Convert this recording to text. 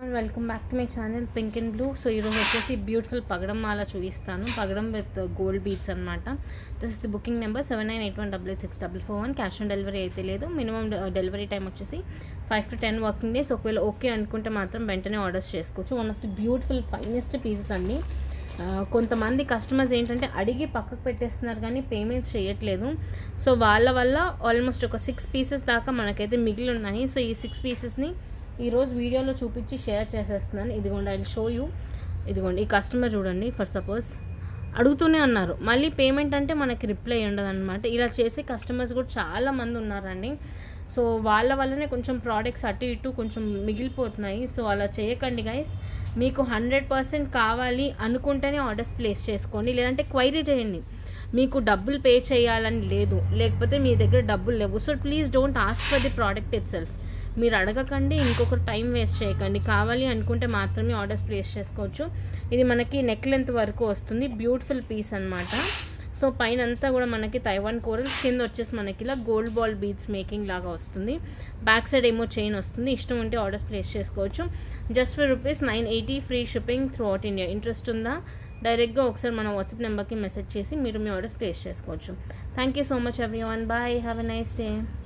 Welcome back to my channel pink and blue. So ఈరోజు వచ్చేసి beautiful పగడం మాల చూపిస్తాను. పగడం విత్ గోల్డ్ బీడ్స్ అనమాట. This is the booking number 7981886441. Cash on delivery అయితే లేదు. మినిమం డెలివరీ టైం వచ్చేసి 5 to 10 వర్కింగ్ డేస్. ఒకవేళ ఓకే అనుకుంటే మాత్రం వెంటనే ఆర్డర్స్ చేసుకోవచ్చు. One of the beautiful finest pieces అండి. కొంతమంది కస్టమర్స్ ఏంటంటే అడిగి పక్కకు పెట్టేస్తున్నారు కానీ పేమెంట్స్ చేయట్లేదు. సో వాళ్ళ వల్ల ఆల్మోస్ట్ ఒక 6 పీసెస్ దాకా మనకైతే మిగిలి ఉన్నాయి. సో ఈ 6 పీసెస్ని ఈరోజు వీడియోలో చూపించి షేర్ చేసేస్తున్నాను. ఇదిగోండి, ఐ విల్ షో యూ. ఇదిగోండి, ఈ కస్టమర్ చూడండి. ఫర్ సపోజ్ అడుగుతూనే ఉన్నారు, మళ్ళీ పేమెంట్ అంటే మనకి రిప్లై ఉండదు అనమాట. ఇలా చేసే కస్టమర్స్ కూడా చాలామంది ఉన్నారండి. సో వాళ్ళ వల్లనే కొంచెం ప్రోడక్ట్స్ అటు ఇటు కొంచెం మిగిలిపోతున్నాయి. సో అలా చేయకండి గైస్. మీకు 100% కావాలి అనుకుంటేనే ఆర్డర్స్ ప్లేస్ చేసుకోండి, లేదంటే క్వైరీ చేయండి. మీకు డబ్బులు పే చేయాలని లేదు, లేకపోతే మీ దగ్గర డబ్బులు లేవు. So please don't ask for the product itself. మీరు అడగకండి, ఇంకొక టైం వేస్ట్ చేయకండి. కావాలి అనుకుంటే మాత్రమే ఆర్డర్స్ ప్లేస్ చేసుకోవచ్చు. ఇది మనకి నెక్ లెంత్ వరకు వస్తుంది. బ్యూటిఫుల్ పీస్ అనమాట. సో పైన అంతా కూడా మనకి తైవాన్ కోరల్స్, కింద వచ్చేసి మనకి ఇలా గోల్డ్ బాల్ బీడ్స్ మేకింగ్ లాగా వస్తుంది. బ్యాక్ సైడ్ ఏమో చైన్ వస్తుంది. ఇష్టం ఉంటే ఆర్డర్స్ ప్లేస్ చేసుకోవచ్చు. Just for ₹980 free shipping throughout India. Interest ఉందా? డైరెక్ట్గా ఒకసారి మన వాట్సాప్ నెంబర్కి మెసేజ్ చేసి మీరు మీ ఆర్డర్స్ ప్లేస్ చేసుకోవచ్చు. Thank you so much everyone. Bye. Have a nice day.